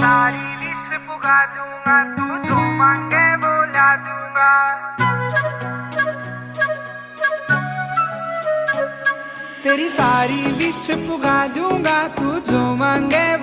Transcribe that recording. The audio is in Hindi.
सारी विश पुगा दूंगा, तू जो मांगे बोला दूंगा। तेरी सारी विश पुगा दूंगा, तू जो मांगे